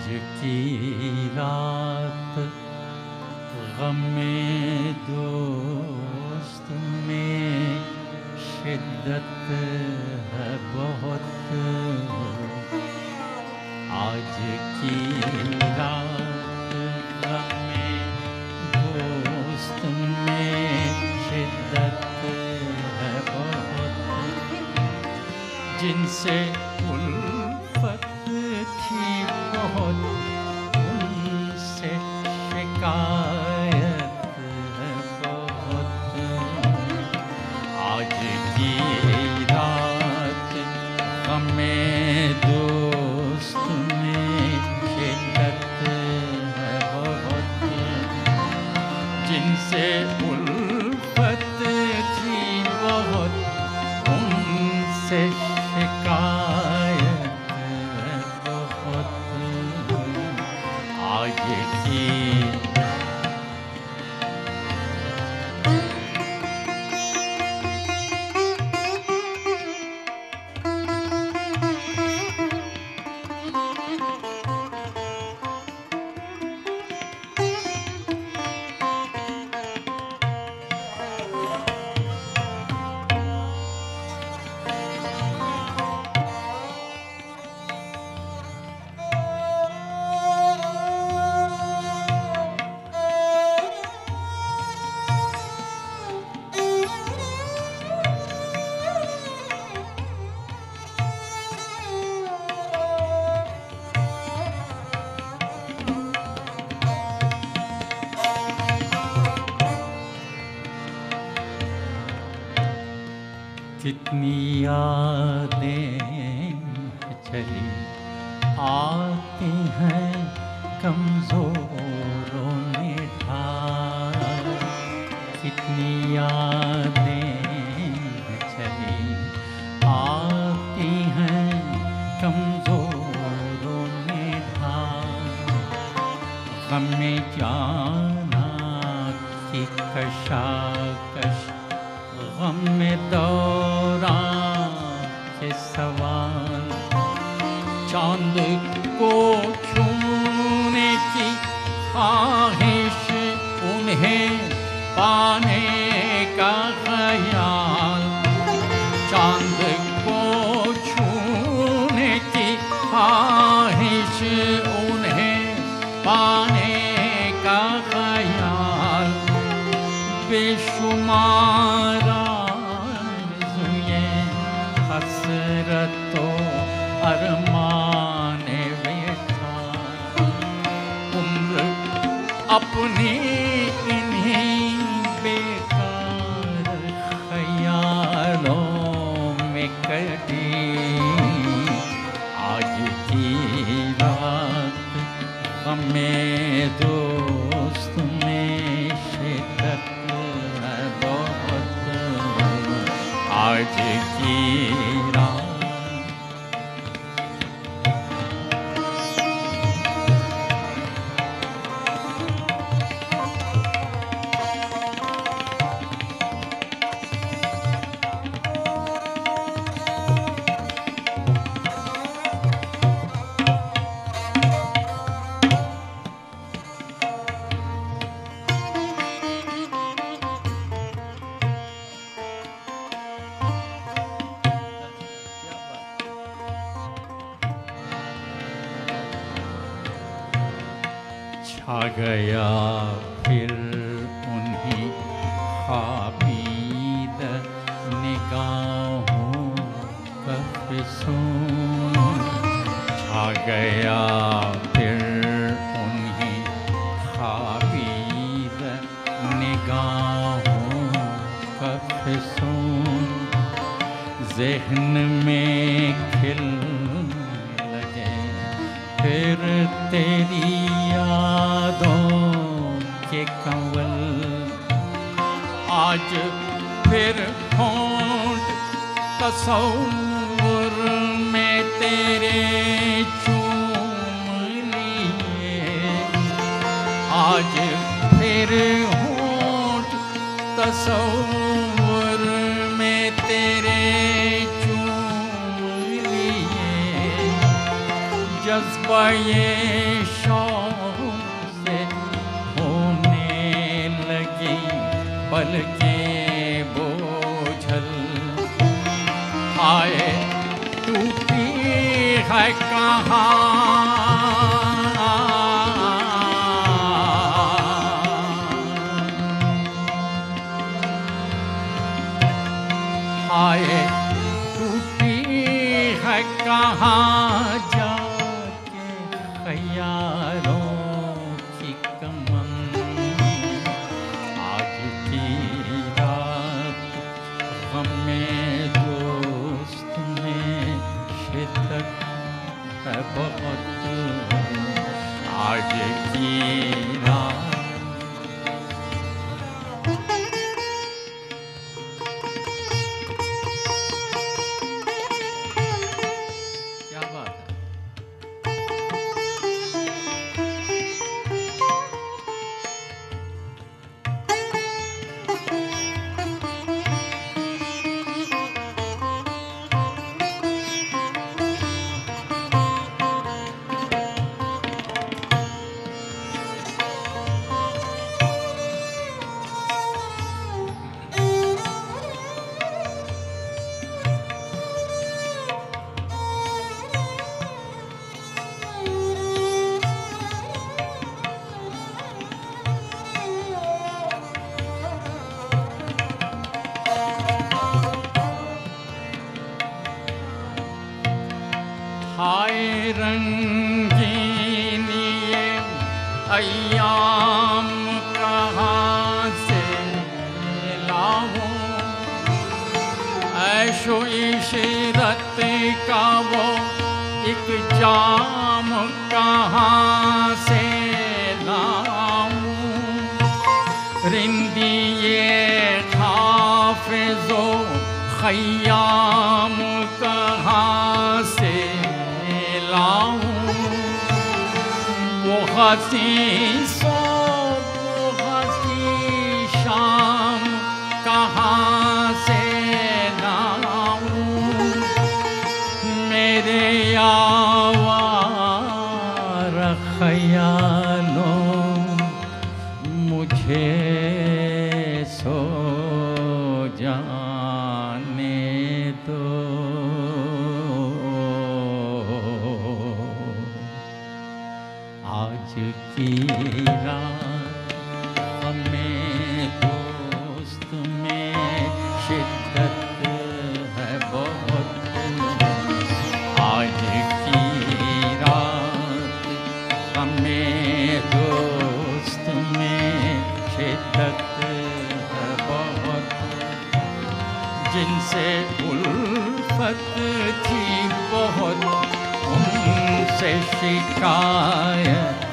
की रात गमे दोस्त में शिद्दत है बहुत। आज की रात गमे दोस्त में शिद्दत है बहुत। जिनसे उल्फत थी बहुत उनसे शिकायत है बहुत। आज की रात हमें दोस्त में शिद्दत है बहुत। जिनसे उल्फत थी बहुत उनसे शिकायत कितनी यादें चली आती हैं कमजोरों ने ढाल। कितनी यादें चली आती हैं कमजोरों ने ढाल। गमे जाना की कशाकश गम में दौरान के सवाल। चांद को छूने की ख्वाहिश उन्हें पाने का ख्याल। चांद को छूने की ख्वाहिश उन्हें पाने का ख्याल। बेशुमार हसरतो अरमाने बेकार। उम्र अपनी इन्हीं बेकार ख्यालों में कटी। आज की रात हमें दोस्त में शिद्दत है बहुत। आज की रात छा गया फिर उन्हीं ख्वाबीद निगाहों का फिसून। छा गया फिर उन्हीं ख्वाबीद निगाहों का फिसून। ज़हन में खिलने लगे फिर तेरी यादों के कंवल। आज फिर होंठ तसव्वुर में तेरे चूम लिए। आज फिर होंठ तसव्वुर में तेरे चूम लिए। जज्बा ये शौक से होने लगी पलकें बोझल। हाय टूटी है कहाँ हाय टूटी है कहाँ जाके ख्यालों की कमन। आज की रात हमें दोस्त में शिद्दत है बहुत। आज की रात हाय रंगीन ये अय्याम कहाँ से लाऊं। ऐशो इशरत का वो एक जाम कहाँ से लाऊं। रिंदी ये हाफिज़ो खय्याम कहाँ से वो हसी सो वो हसी शाम कहाँ से लाऊं। मेरे आवारा ख्यालों मुझे सो जाने दो। आज की रात हमें दोस्त में शिद्दत है बहुत। आज की रात हमें दोस्त में शिद्दत है बहुत। जिनसे उल्फत थी बहुत उनसे शिकायत